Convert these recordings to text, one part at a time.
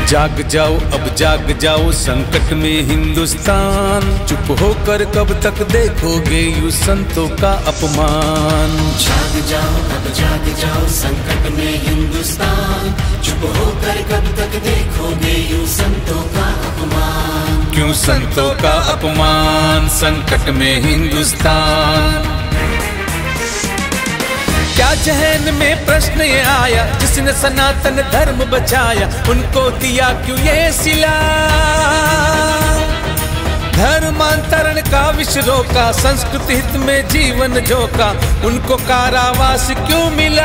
जाग जाओ अब जाग जाओ संकट में हिंदुस्तान, चुप होकर कब तक देखोगे यूं संतों का अपमान। जाग जाओ अब जाग जाओ संकट में हिंदुस्तान, चुप होकर कब तक देखोगे यूं संतों का अपमान। क्यों संतों का अपमान संकट में हिंदुस्तान। क्या जहन में प्रश्न ये आया, जिसने सनातन धर्म बचाया उनको दिया क्यों ये सिला। धर्मांतरण का विष रोका, संस्कृति हित में जीवन झोंका, उनको कारावास क्यों मिला।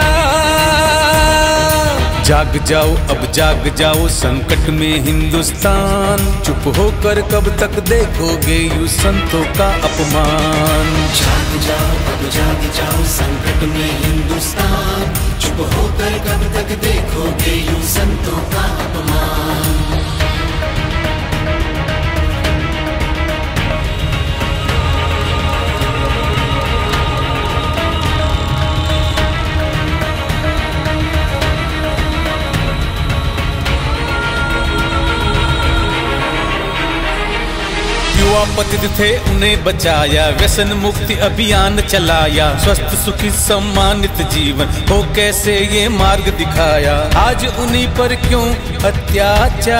जाग जाओ अब जाग जाओ संकट में हिंदुस्तान, चुप होकर कब तक देखोगे यूं संतों का अपमान। जाग जाओ अब जाग जाओ संकट में हिंदुस्तान, चुप होकर कब तक देखोगे यूं संतों का अपमान। युवा पतित थे उन्हें बचाया, व्यसन मुक्ति अभियान चलाया, स्वस्थ सुखी सम्मानित जीवन हो कैसे ये मार्ग दिखाया। आज उन्हीं पर क्यों अत्याचार,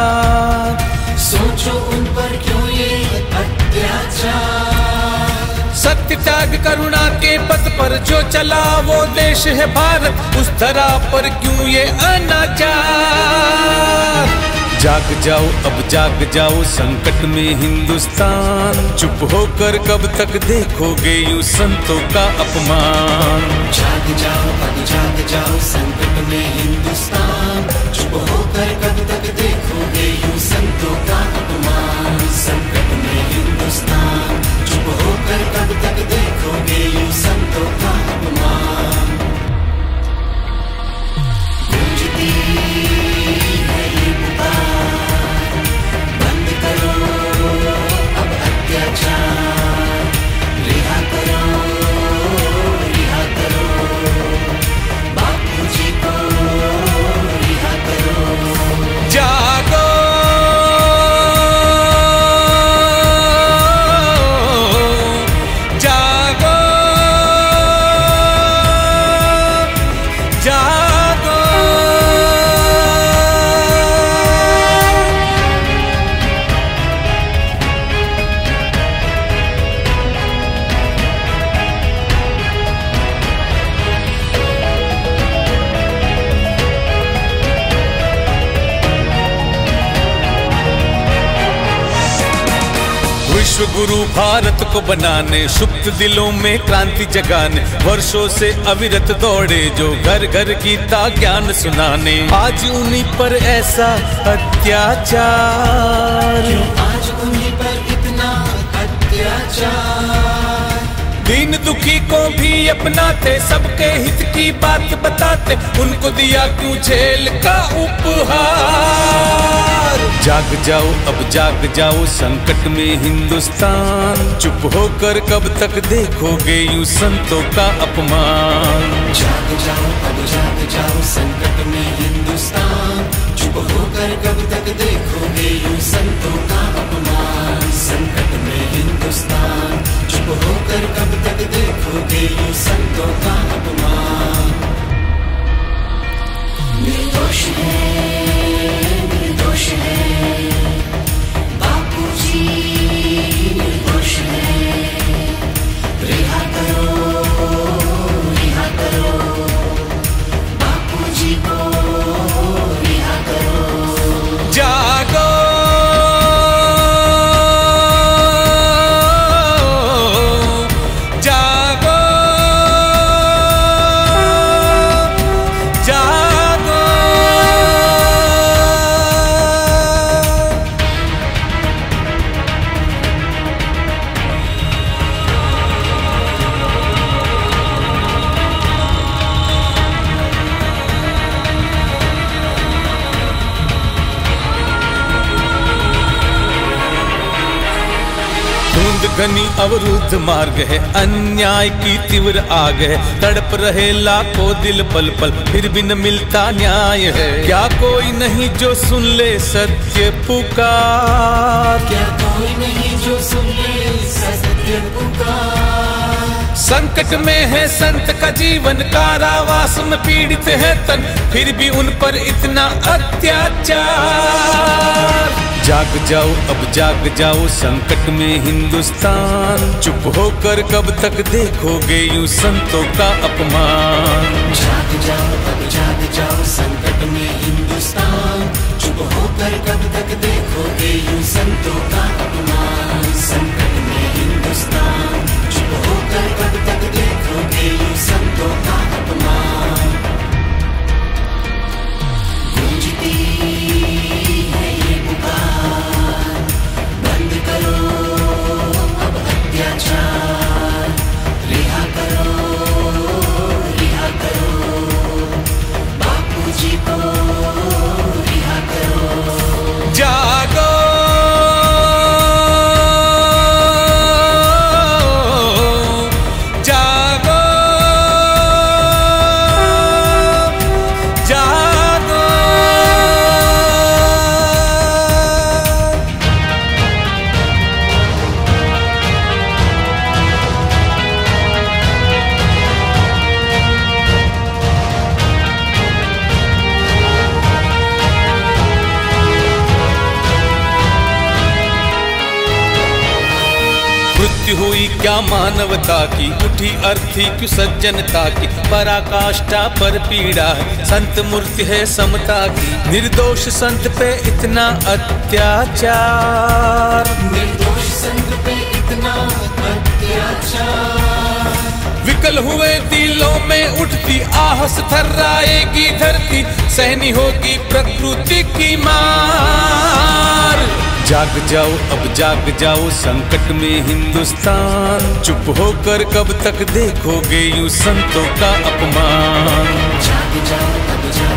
सोचो उन पर क्यों ये अत्याचार। सत्य त्याग करुणा के पथ पर जो चला वो देश है भारत, उस धरा पर क्यों ये अनाचार। जाग जाओ अब जाग जाओ संकट में हिंदुस्तान, चुप होकर कब तक देखोगे यूं संतों का अपमान। जाग जाओ अब जाग जाओ संकट में हिंदुस्तान, चुप होकर कब तक देखोगे यूं संतों का अपमान। संकट में हिंदुस्तान, चुप होकर कब तक देखोगे यूं संतों का अपमान। गूंजती है ये पुकार, बंद करो अब अत्याचार, रिहा करो बापू जी को, रिहा करो। जागो जागो जागो। विश्व गुरु भारत को बनाने, सुप्त दिलों में क्रांति जगाने, वर्षों से अविरत दौड़े जो घर घर गीता ज्ञान सुनाने। आज उन्हीं पर ऐसा अत्याचार, क्यों आज उन्हीं पर इतना अत्याचार। दीन दुखी को भी अपनाते, सबके हित की बात बताते, उनको दिया क्यों जेल का उपहार। जाग जाओ अब जाग जाओ संकट में हिंदुस्तान, चुप होकर कब तक देखोगे यूं संतों का अपमान। जाग जाओ अब जाग जाओ संकट में हिंदुस्तान, चुप होकर कब तक देखोगे यूं संतों का अपमान। संकट में हिंदुस्तान, चुप होकर कब तक देखोगे यूं संतों का अपमान। निर्दोष है निर्दोष है बापू जी, निर्दोष है, रिहा करो बापू जी को, रिहा करो। जागो जागो जागो। घनी अवरुद्ध मार्ग है, अन्याय की तीव्र आग है, तड़प रहे लाखों दिल पल पल, फिर भी न मिलता न्याय है। क्या कोई नहीं जो सुन ले सत्य पुकार, क्या कोई नहीं जो सुन ले सत्य पुकार। संकट में है संत का जीवन, कारावास में पीड़ित है तन, फिर भी उन पर इतना अत्याचार। जाग जाओ अब जाग जाओ संकट में हिंदुस्तान, चुप होकर कब तक देखोगे यूं संतों का अपमान। जाग जाओ अब जाग जाओ संकट में हिंदुस्तान, चुप होकर कब तक देखोगे यूं संतों का अपमान। संकट में हिंदुस्तान, चुप होकर कब तक देखोगे यूं संतों का अपमान। गूंजती है ये पुकार, बंद करो अब अत्याचार, रिहा करो बापू जी को रिहा करो। जागो जागो जागो। मृत्यु हुई क्या मानवता की, उठी अर्थी क्यों सज्जनता की, पराकाष्ठा पर पीड़ा है, संत मूर्ति है समता की, निर्दोष संत पे इतना अत्याचार, निर्दोष संत पे इतना अत्याचार। विकल हुए दिलों में उठती आहस, थर्राएगी धरती, सहनी होगी प्रकृति की मार। जाग जाओ अब जाग जाओ संकट में हिंदुस्तान, चुप होकर कब तक देखोगे यूं संतों का अपमान। जाग जाओ अब जाग